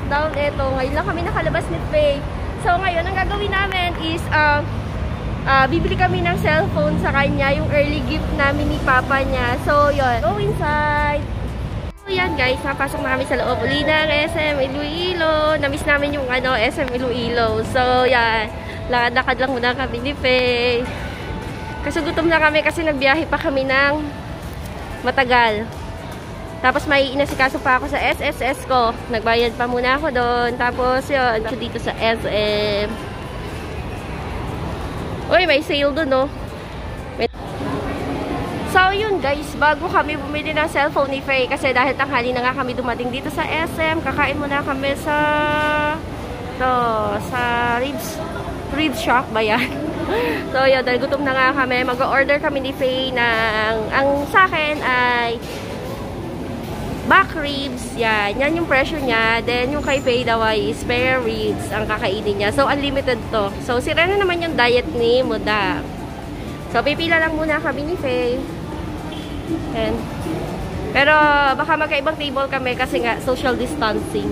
lockdown. Eto, ngayon lang kami nakalabas ni Faye. So, ngayon, ang gagawin namin is, bibili kami ng cellphone sa kanya, yung early gift namin ni Papa niya. So, yun. Go inside! So, yan guys, napasok na kami sa loob uli ng SM Iloilo. Namiss namin yung SM Iloilo. So, yan. Lakad-lakad lang muna kami ni Faye. Kasi gutom na kami kasi nagbiyahe pa kami ng matagal. Tapos may inasikaso pa ako sa SSS ko. Nagbayad pa muna ako doon. Tapos yun, ako dito sa SM. Uy, may sale doon, no? So yun guys, bago kami bumili ng cellphone ni Faye, kasi dahil tanghali na nga kami dumating dito sa SM, kakain muna kami sa ribs shop ba yan? So yun, dahil gutom na nga kami, mag-order kami ni Faye ng, ang sa akin ay back ribs, yan yung presyo niya. Then yung kay Faye daw ay spare ribs ang kakainin niya. So unlimited to. So sira na naman yung diet ni Muda. So pipila lang muna kami ni Faye. And, pero baka magkaibang table kami kasi nga social distancing.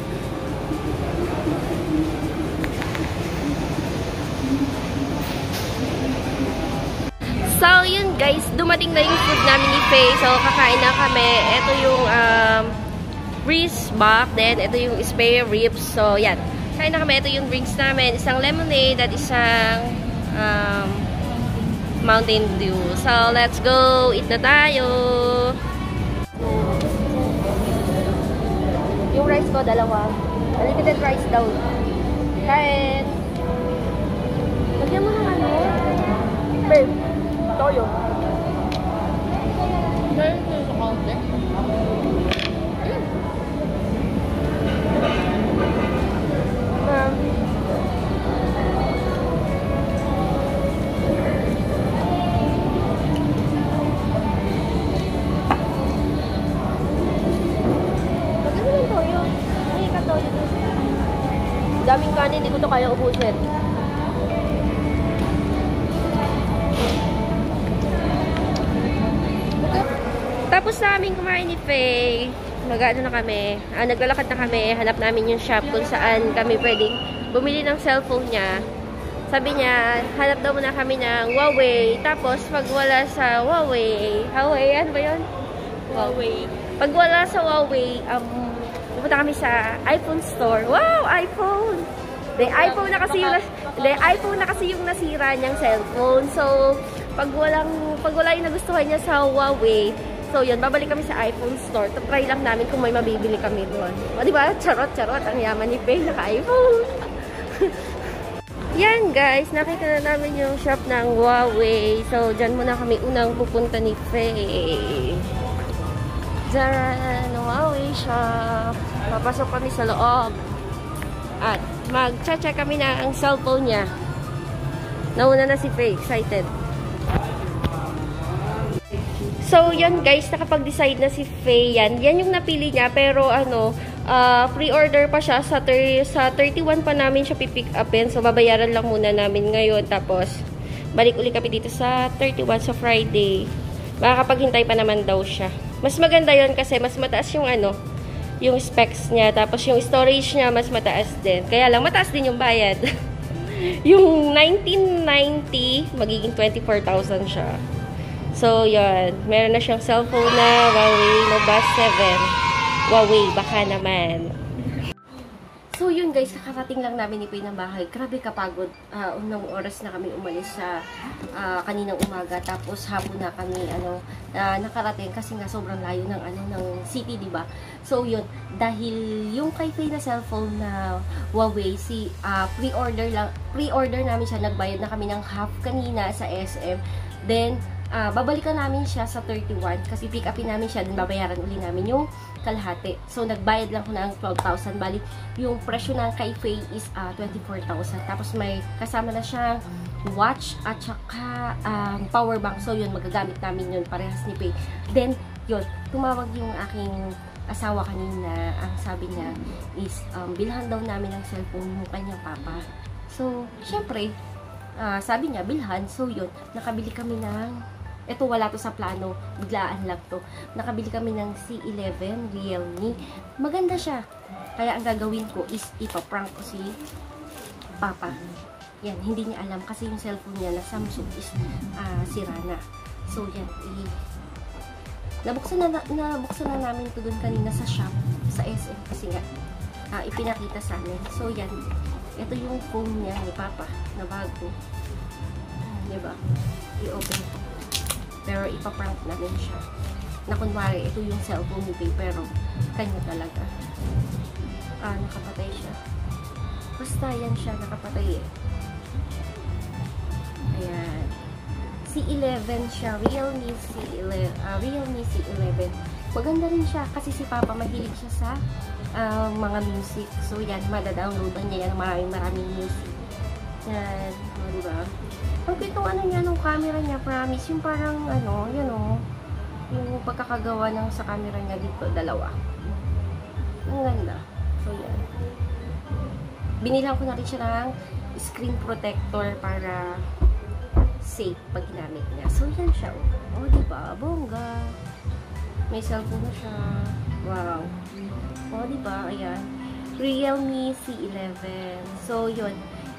So, yun guys, dumating na yung food namin ni Faye. So, kakain na kami. Ito yung wrist back. Then, ito yung spare ribs. So, yan. Kain na kami. Ito yung drinks namin. Isang lemonade at isang Mountain Dew. So, let's go. Eat na tayo. Yung rice ko, dalawa. Unlimited rice daw. Kain. Lagyan mo ng ano? Babe. Toyo. Dahil ito sa kaunti. Maganda yung toyo. May ka-toyo. Daming kanin, hindi ko ito kaya ubusin. Tapos namin kumain ni Faye, mag-ano na kami, naglalakad na kami, hanap namin yung shop kung saan kami pwedeng bumili ng cellphone niya. Sabi niya, hanap daw muna kami ng Huawei. Tapos, pag wala sa Huawei, ano ba yun? Huawei. Pag wala sa Huawei, pupunta kami sa iPhone store. Wow! iPhone! iPhone na kasi yung nasira niyang cellphone. So, pag wala yung nagustuhan niya sa Huawei, so, yun, babalik kami sa iPhone store. Try lang namin kung may mabibili kami doon. O, diba? Charot. Ang yaman ni Faye, naka-iPhone. Yan, guys. Nakita na namin yung shop ng Huawei. So, dyan muna kami unang pupunta ni Faye. Dyan, Huawei shop. Papasok kami sa loob. At, mag-check kami na ang cellphone niya. Nauna na si Faye. Excited. So, yan guys, nakapag-decide na si Faye yan. Yan yung napili niya, pero pre-order pa siya. Sa 31 pa namin siya pipick upin. So, babayaran lang muna namin ngayon. Tapos, balik ulit kami dito sa 31 sa Friday. Makakapaghintay pa naman daw siya. Mas maganda yon kasi mas mataas yung yung specs niya. Tapos, yung storage niya mas mataas din. Kaya lang, mataas din yung bayad. Yung 1990, magiging 24,000 siya. So, yun. Meron na siyang cellphone na Huawei Nova 7. Huawei, baka naman. So, yun guys. Nakarating lang namin ni Faye ng bahay. Grabe kapagod. Unang oras na kami umalis sa kaninang umaga. Tapos, hapon na kami nakarating. Kasi nga sobrang layo ng city, diba? So, yun. Dahil yung kay Faye na cellphone na Huawei, pre-order namin siya. Nagbayad na kami ng half kanina sa SM. Then, babalikan namin siya sa 31 kasi pick upin namin siya, din babayaran uli namin yung kalahati. So, nagbayad lang ko ng 12,000. Bali, yung presyo ng kay Faye is 24,000. Tapos, may kasama na siyang watch at saka power bank. So, yun, magagamit namin yun parehas ni Faye. Then, yun, tumawag yung aking asawa kanina. Ang sabi niya is, bilhan daw namin ng cellphone yung kanyang papa. So, syempre, sabi niya, bilhan. So, yun, nakabili kami ng Ito wala to sa plano, biglaan lang to. Nakabili kami ng C11 Realme. Maganda siya. Kaya ang gagawin ko is ipaprank ko si Papa. Yan, hindi niya alam kasi yung cellphone niya na Samsung is sira na. So yan, nabuksan na namin ito doon kanina sa shop, sa SM kasi nga ipinakita sa amin. So yan, ito yung phone niya ni Papa na bago. Diba? I-open ko. Pero ipaprank namin siya. Na kunwari, ito yung cellphone ni Faye, pero kanya talaga. Nakapatay siya. Basta yan siya, nakapatay eh. Ayan. C11 siya. Realme C11. Maganda rin siya kasi si Papa mahilig siya sa mga music. So yan, madadownloadan niya yan maraming music. Yan. Diba? Ang itong niya, nung camera niya, promise, yung parang yan yung pagkakagawa ng sa camera niya dito, dalawa. Ang ganda. So yan. Binilang ko na rin siya ng screen protector para safe pag ginamit niya. So yan siya. Diba? Bongga. May cellphone na siya. Wow. Diba? Ayan. Realme C11. So yun.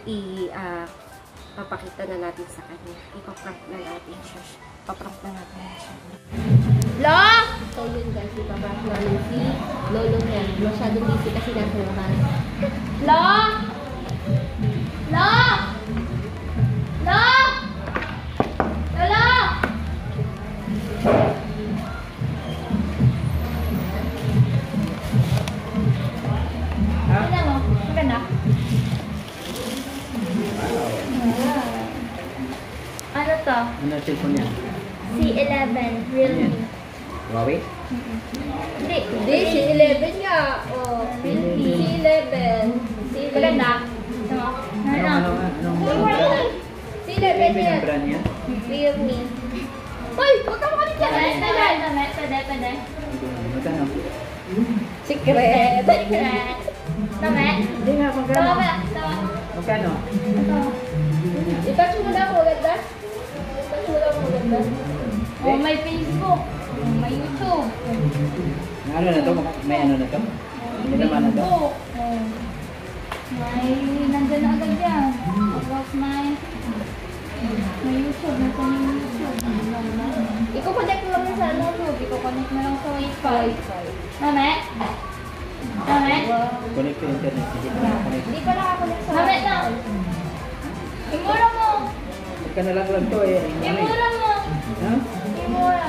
Papakita na natin sa kanya. Ipaprank na natin siya. Paprank na natin siya. Lo! So yun guys, ipaprank namin si Lolo niya. Masyadong busy kasi nasa labas. Lo! Lo! Lo! Lolo! Ano mo? Maganda? Ano to? Ano cellphone niya? C11 Realme. Huawei? Hindi, C11 nga. C11. Maganda. C11 yan. Brand niya? Realme. Hoy! Huwag ka makalit yan! Pwede. Magkano? Secret. Tama? Hindi nga, magkano? Magkano? I-touch mo na ako, ganda? I-touch mo na ako, ganda? May Facebook. May YouTube. Ano na to? May ano na to? May naman na to? May nandun na agad yan. Tapos may YouTube. May kaming YouTube. Iko-connect mo lang sa YouTube. Iko-connect na lang sa Wi-Fi. Mame? Connect to internet. Hindi pa nakakonect. Hindi pa nakakonect sa Mame na! Imura mo! Magkano lang to eh. Imura mo! Ha? Imura!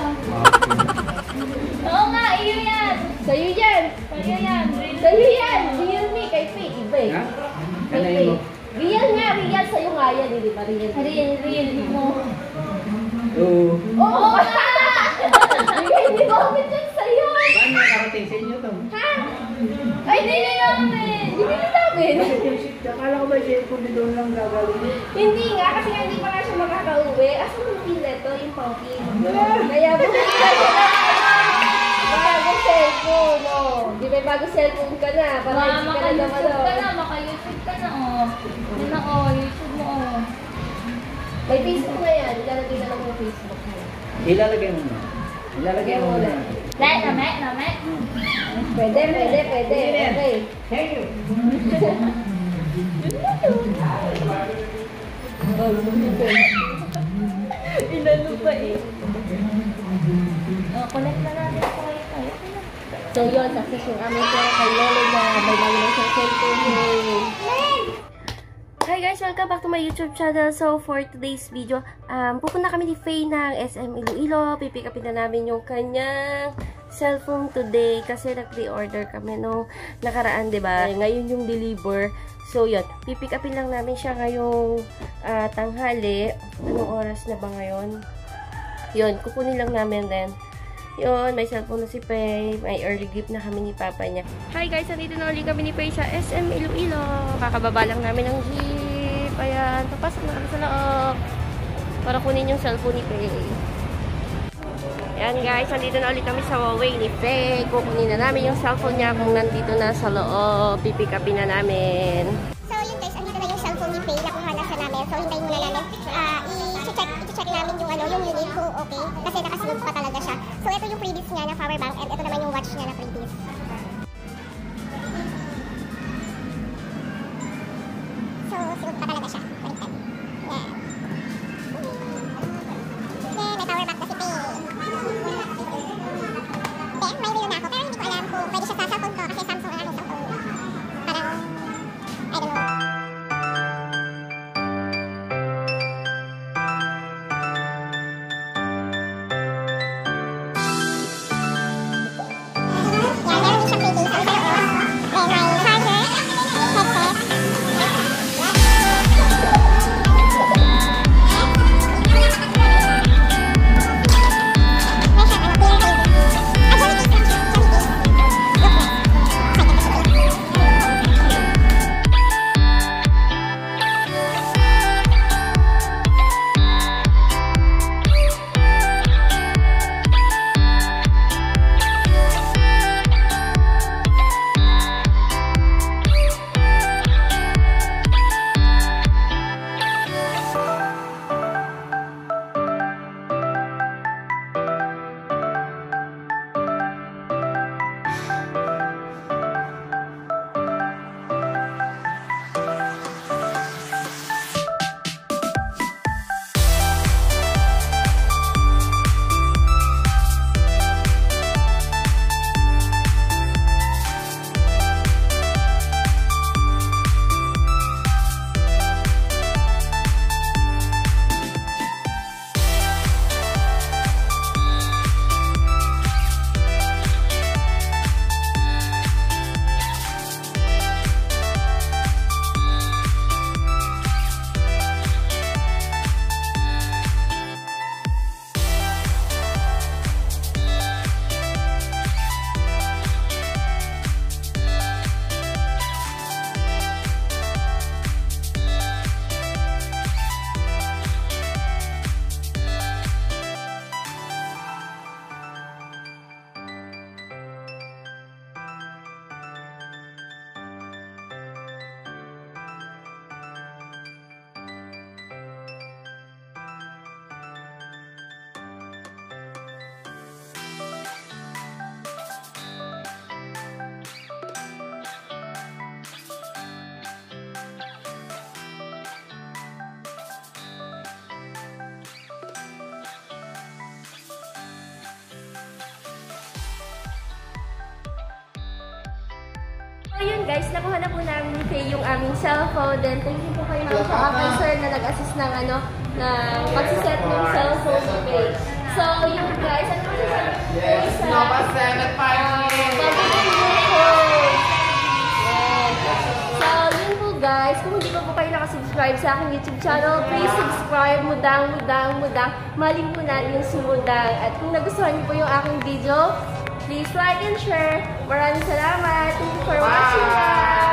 Oo nga, iyo yan! Sa'yo yan! Sa'yo yan! Sa'yo yan! Realme kay Faye. Iba eh. Ha? Kay Ano Faye. mo? Real nga, real. Sa'yo nga yan. Hindi ba real? Real mo! Oo. Oo nga! Hindi mo ako yan sa'yo! Paano nakarating sa inyo to? Ha? Ay, hindi namin! Hindi mo namin! Akala ko ba yung cellphone doon lang gagawin? Hindi nga, kasi nga hindi pa nga siya makaka-uwi. Asa yung pin na ito, yung pumpkin. Kaya bumili ka siya na bagong cellphone, no? Di ba bagong cellphone ka na? Para hindi ka na naman, Maka-YouTube ka na, oh. Yan na, oh. YouTube mo, oh. May Facebook na yan. Ilalagay na lang yung Facebook mo. Ilalagay mo na. Ilalagay mo na. Name. Pwede. Okay. Thank you. Inano pa eh. Connect na natin sa Wi-Fi. So yun, success yung aming pera kay Lolo na may bago na siyang cellphone. Hi guys! Welcome back to my YouTube channel. So for today's video, pupunta kami ni Faye ng SM Iloilo. Pipick upin na namin yung kanyang cellphone today kasi nag-pre-order kami nung nakaraan, diba? Ngayon yung deliver. So yun, pipick upin lang namin siya ngayong tanghali. Anong oras na ba ngayon? Yun, kukunin lang namin din. Yun, may cellphone na si Faye. May early gift na kami ni Papa niya. Hi guys, nandito na ulit kami ni Faye sa SM Iloilo. Kakababa lang namin ng jeep. Ayan, papasok na kami sa loob. Para kunin yung cellphone ni Faye. Ayan guys, nandito na ulit kami sa Huawei ni Faye. Kukunin na namin yung cellphone niya kung nandito na sa loob. Pipick upin na namin. So yun guys, andito na yung cellphone ni Faye. Nakuha na siya namin. So hintayin muna namin. I-check namin yung unit kung okay. guys, nakuha na po namin ni Faye yung aming cellphone. Then, thank you po kay Ma'am Officer na nag-assist ng ng pagsiset ng cellphone ni Faye. So, yun guys, ano po sasabi ko Yes, Nova 7 Party! So, yun po guys, kung hindi pa po kayo nakasubscribe sa aking YouTube channel, please subscribe, mudang. Maling po natin sumudang. At kung nagustuhan niyo po yung aking video, please like and share. Maraming salamat. Thank you for watching guys!